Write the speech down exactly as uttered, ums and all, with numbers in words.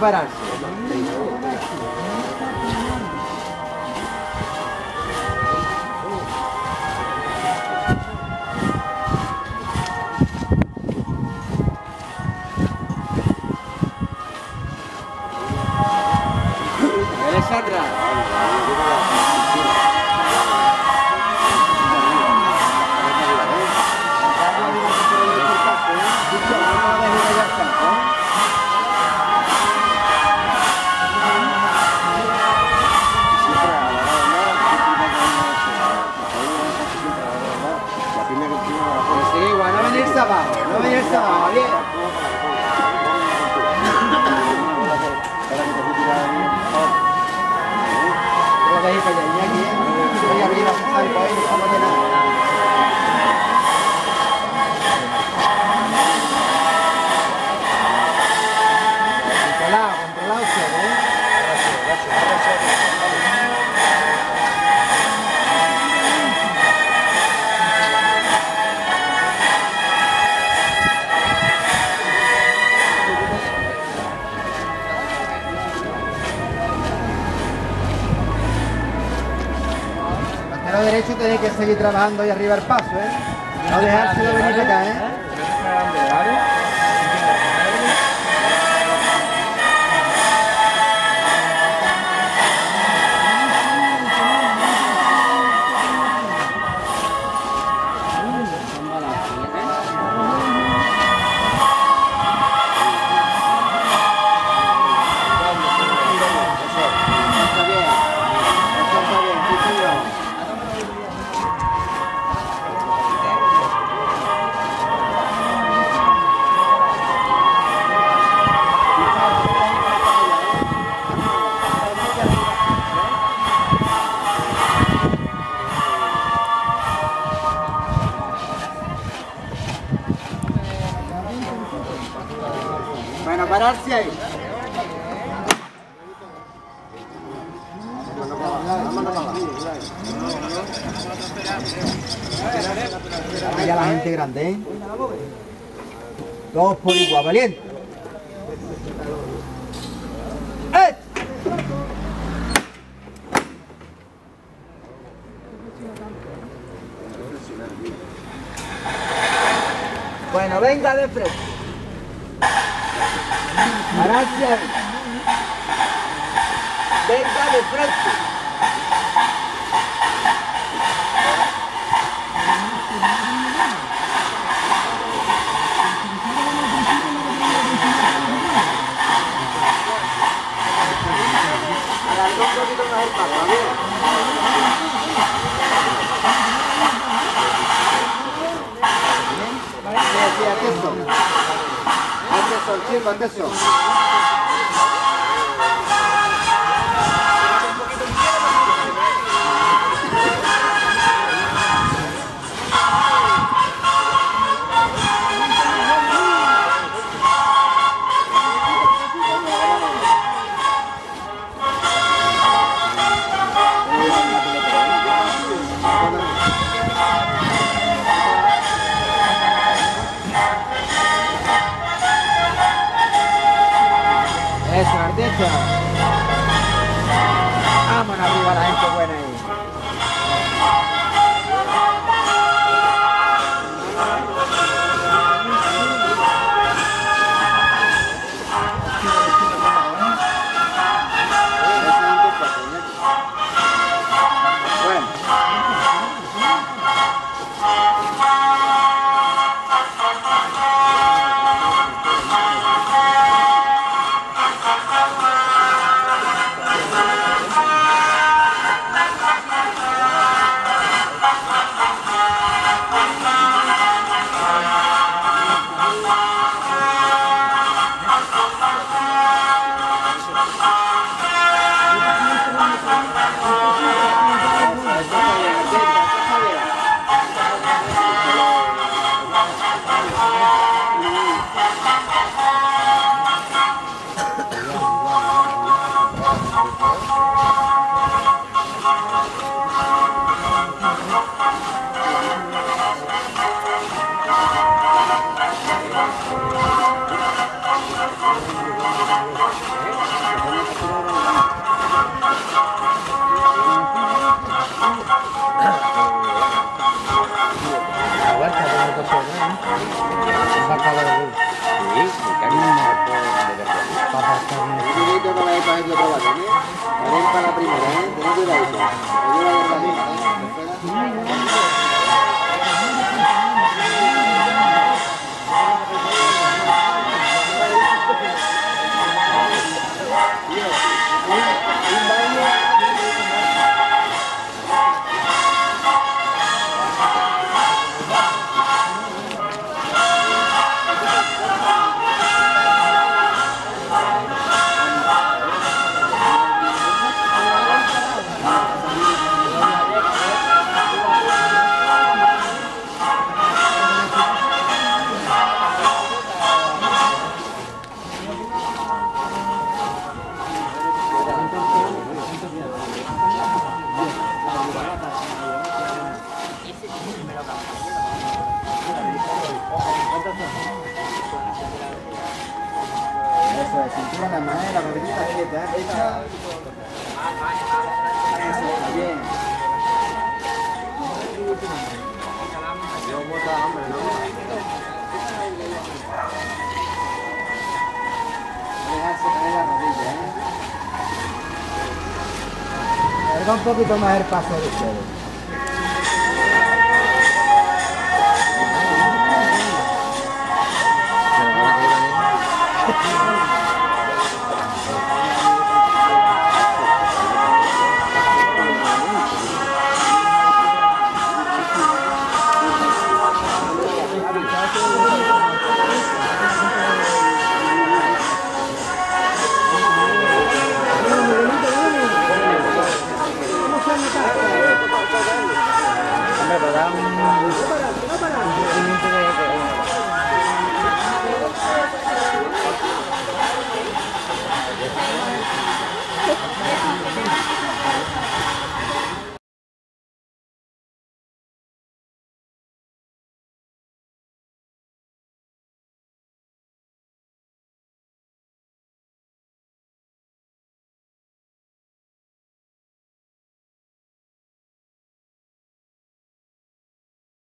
pararse. Alessandra. Abajo, no venirse abajo, bien. Voy a ir para allá, aquí, voy arriba, salgo ahí, vamos de nada. Controlado, controlado, ¿eh? Derecho tenéis que seguir trabajando ahí arriba el paso, ¿eh? No dejárselo venir acá, ¿eh? Bueno, pararse ahí. Allá la gente grande, ¿eh? Todos por igual, valiente. ¡Eh! Bueno, venga de frente. Pararse ahí. Venga de frente. Alarga un poquito más el paso, ¿bien? Sí, sí, atención. Atención, chico, atención. Eso, artista. Vámonos arriba la gente buena ahí. Un minuto no vais a coger otro balón, ¿eh? Vale para la primera, ¿eh? Tened cuidadito. Ayuda de la misma, ¿eh? Eso es, cintura nada más, ¿eh? La rodillita quieta, ¿eh? Hecha. Eso, está bien. Yo bota hambre, ¿no? Dejarse caer la rodilla, ¿eh? Carga un poquito más el paso de ustedes.